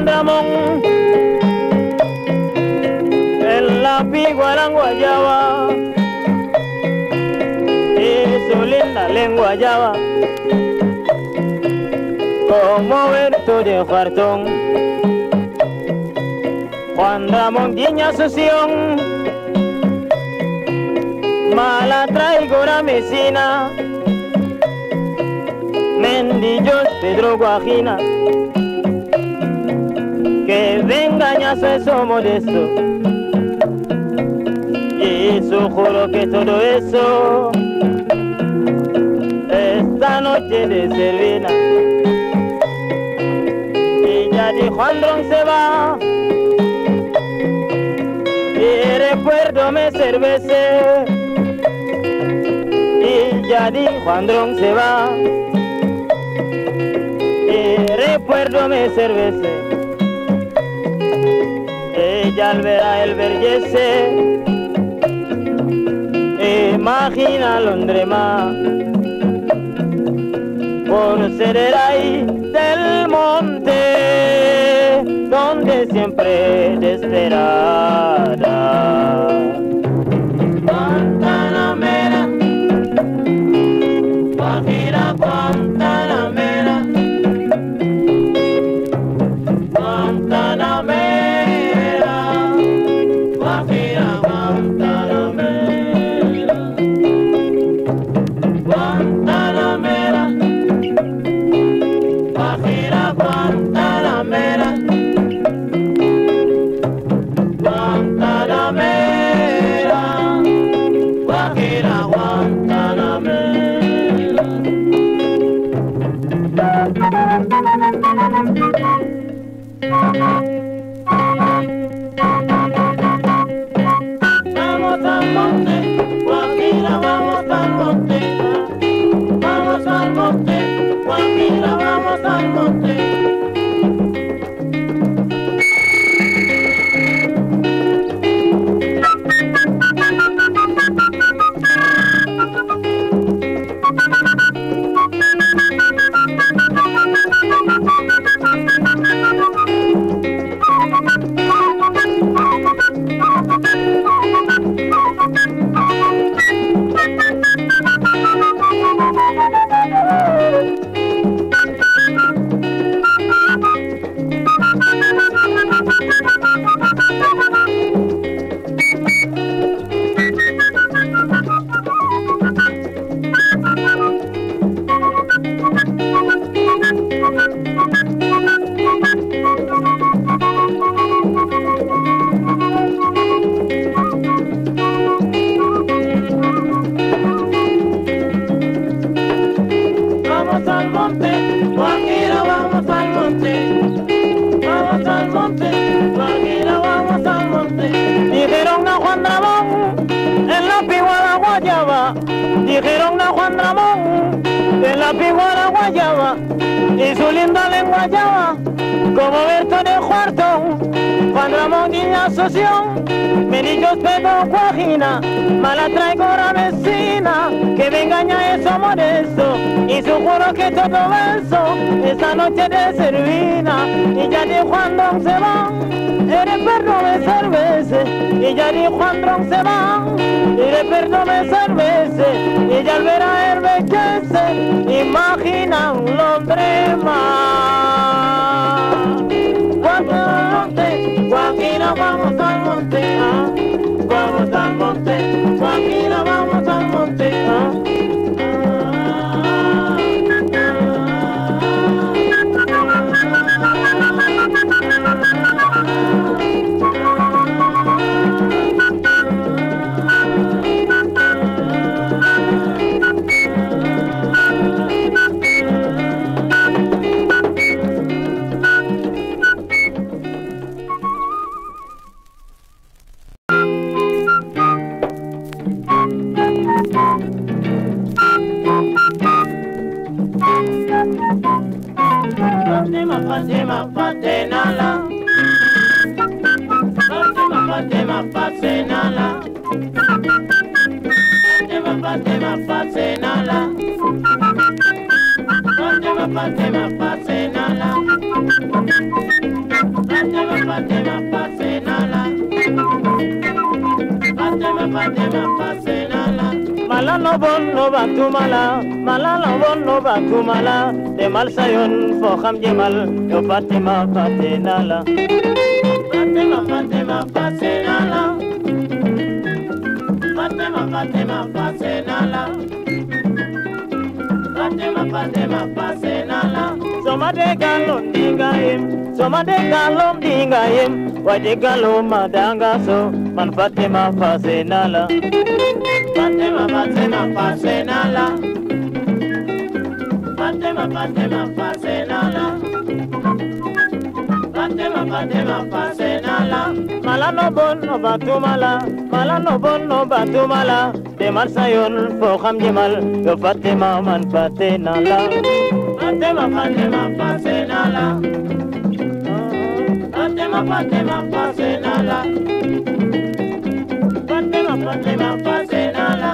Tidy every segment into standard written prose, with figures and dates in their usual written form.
Juan Ramón, en la piguara guayaba, y su linda lengua llava, como verto de cuartón. Juan Ramón guiña su sion, mala traigo la mesina, mendillos Pedro Guajina, que vengañazo eso modesto, y su juro que todo eso esta noche de servina. Y ya di Juan Dron se va, y recuerdo me cervece. Y ya di Juan Dron se va, y recuerdo me cervece. Ella al ver a él vergese, imagina Londres más, por ser el ahí del monte, donde siempre te esperará. Guantanamera, Guajira, Guantanamera, Guantanamera, Guajira, Guantanamera, Guantanamera, Guajira, Guantanamera, Guantanamera, Guajira, Guantanamera. Vamos al monte, Guajira, vamos al monte. Vamos al monte, Guajira, vamos al monte. Vamos al monte, Guajira, vamos al monte. Vamos al monte, Guajira, vamos al monte. Dijeron a Juan Ramón, en la piguara guayaba. Dijeron a Juan Ramón, en la piguara guayaba. Y su linda lengua llava, como Berto de Cuartón. Juan Ramón guiña soción, menillos Pedro Guajina, mala traigo la vecina, que me engaña eso modesto, y su juro que todo eso, esta noche de servina. Y ya di Juan Dron se va, eres perro de cerveza. Y ya di Juan Dron se va, eres perro de cerveza. Y ya al ver a él envejece, imagina un Londres más. Guajira, vamos al monte, vamos al monte, Guajira, vamos al monte. Fatema, Fatema, Fatenala. Fatema, Fatema, Fatenala. Fatema, Fatema, Fatenala. Fatema, Fatema, Fatenala. Mala no bon no batumala, mala no bon no batumala. De mal sayon fo kham jemal, yo Fatema Fatenala. Fatema Fatema Fatenala. Fatema Fatema Fatenala. Fatema Fatema Fatenala. Somade galon dingayim, somade galon dingayim. Wade galon madanga so, man Fatema Fatenala. Fatema Fatema Fatenala. Fatema Fatema Fatenala. Fatema Fatema Fatenala. Mala no bon no batumala, mala no bon no batumala. De mal sayon fo kham jemal, yo Fatema man Fatenala. Fatema Fatema Fatenala. Fatema Fatema Fatenala. Fatema Fatema Fatenala.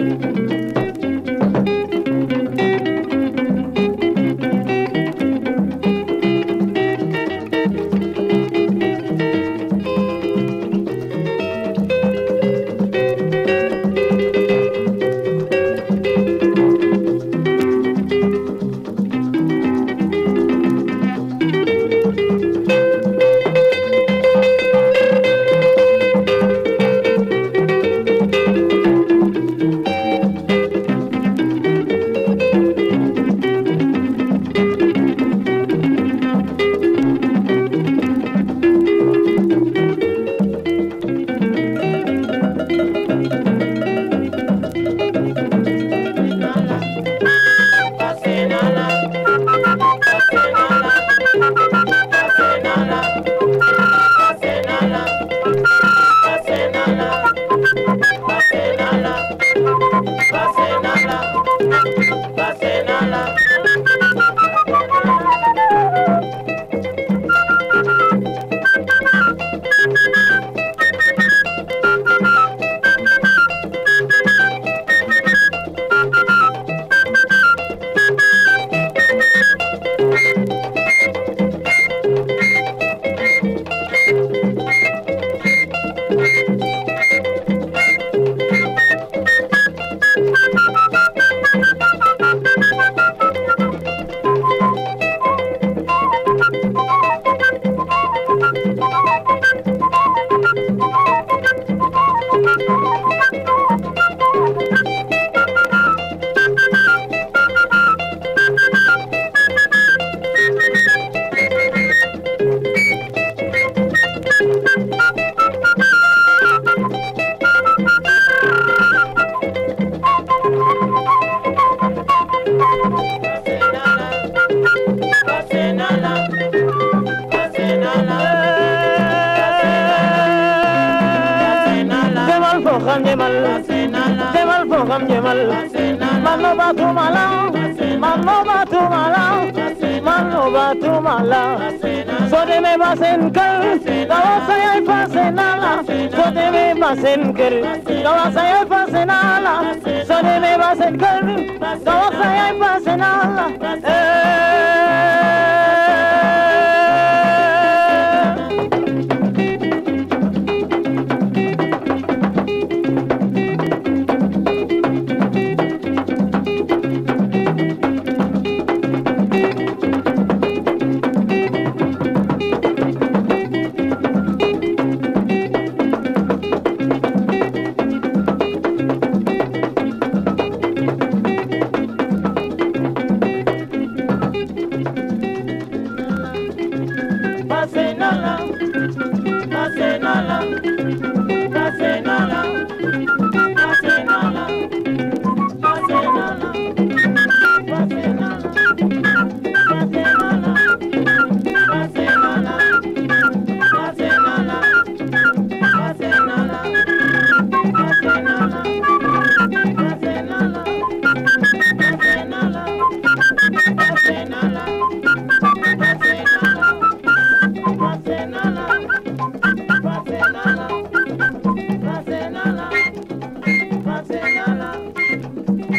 So de me basen kal, gawa saya fasenala. So de me basen kal, gawa saya fasenala. So de me basen kal, gawa saya fasenala.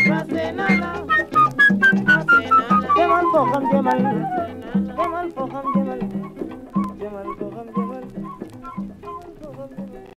Come on,